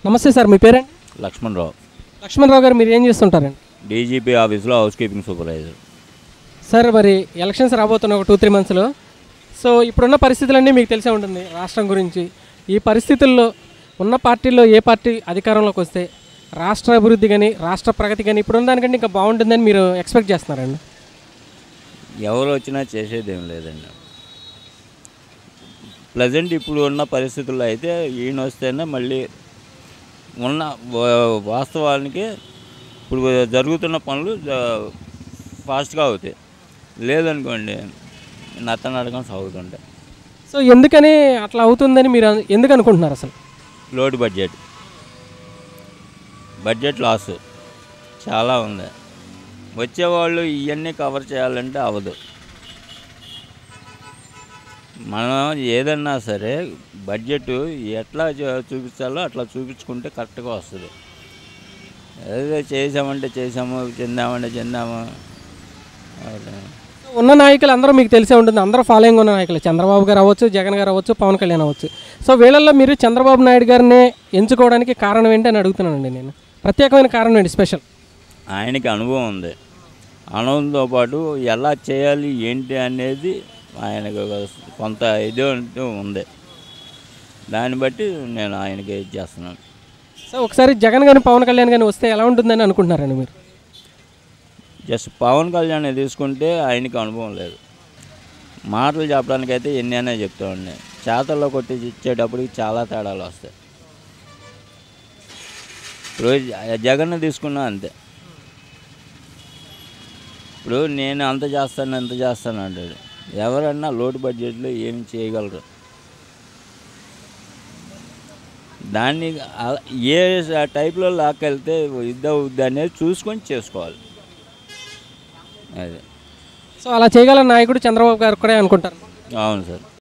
నమస్తే సార్, మీ పేరేంటి? లక్ష్మణరావు. లక్ష్మణరావు గారు, మీరు ఏం చేస్తుంటారండి? డీజీపీ ఆఫీస్లో హౌస్ కీపింగ్ సూపర్వైజర్. సార్, మరి ఎలక్షన్స్ రాబోతున్న ఒక 2-3 మంత్స్లో. సో ఇప్పుడున్న పరిస్థితులన్నీ మీకు తెలిసే ఉంటుంది రాష్ట్రం గురించి. ఈ పరిస్థితుల్లో ఉన్న పార్టీల్లో ఏ పార్టీ అధికారంలోకి వస్తే రాష్ట్ర అభివృద్ధి కానీ రాష్ట్ర ప్రగతి కానీ ఇప్పుడున్న దానికంటే ఇంకా బాగుంటుందని మీరు ఎక్స్పెక్ట్ చేస్తున్నారండి? ఎవరు వచ్చినా చేసేదేం లేదండి. ప్రజెంట్ ఇప్పుడు ఉన్న పరిస్థితుల్లో అయితే ఈయన వస్తేనే మళ్ళీ ఉన్న వాస్తవానికి ఇప్పుడు జరుగుతున్న పనులు ఫాస్ట్గా అవుతాయి. లేదనుకోండి నత్తనడకం సాగుతుంటాయి. సో ఎందుకని అట్లా అవుతుందని మీరు ఎందుకు అనుకుంటున్నారు? అసలు లోటు బడ్జెట్ లాస్ చాలా ఉంది. వచ్చేవాళ్ళు ఇవన్నీ కవర్ చేయాలంటే అవ్వదు. మనం ఏదన్నా సరే బడ్జెట్ ఎట్లా చూపించాలో అట్లా చూపించుకుంటే కరెక్ట్గా వస్తుంది. ఏదో చేసామంటే చేసాము, చెందామంటే చెందాము. ఉన్న నాయకులు అందరూ మీకు తెలిసే ఉంటుంది, అందరూ ఫాలోయింగ్ ఉన్న నాయకులు. చంద్రబాబు గారు అవ్వచ్చు, జగన్ గారు అవ్వచ్చు, పవన్ కళ్యాణ్ అవ్వచ్చు. సో వీళ్ళల్లో మీరు చంద్రబాబు నాయుడు గారిని ఎంచుకోవడానికి కారణం ఏంటి అని అడుగుతున్నానండి నేను. ప్రత్యేకమైన కారణం ఏంటి స్పెషల్? ఆయనకి అనుభవం ఉంది. అనుభవంతో పాటు ఎలా చేయాలి ఏంటి అనేది ఆయనకు కొంత ఇది ఉంది. దాన్ని బట్టి నేను ఆయనకి ఇది చేస్తున్నాను. సో ఒకసారి జగన్ కానీ పవన్ కళ్యాణ్ కానీ వస్తే ఎలా ఉంటుందని అనుకుంటున్నారండి మీరు? జస్ట్ పవన్ కళ్యాణ్ తీసుకుంటే ఆయనకి అనుభవం లేదు. మాటలు చెప్పడానికైతే ఎన్నైనా చెప్తామండి, చేతల్లో కొట్టి ఇచ్చేటప్పటికి చాలా తేడాలు వస్తాయి. ఇప్పుడు జగన్ తీసుకున్నా అంతే. ఇప్పుడు నేను అంత చేస్తాను అంటాడు. ఎవరన్నా లోటు బడ్జెట్లో ఏమి చేయగలరు? దాన్ని ఏ టైప్లో లాక్కెళ్తే ఇద్దవుద్ది అనేది చూసుకొని చేసుకోవాలి. అదే. సో అలా చేయగల నాయకుడు చంద్రబాబు గారు కూడా అనుకుంటారు. అవును సార్.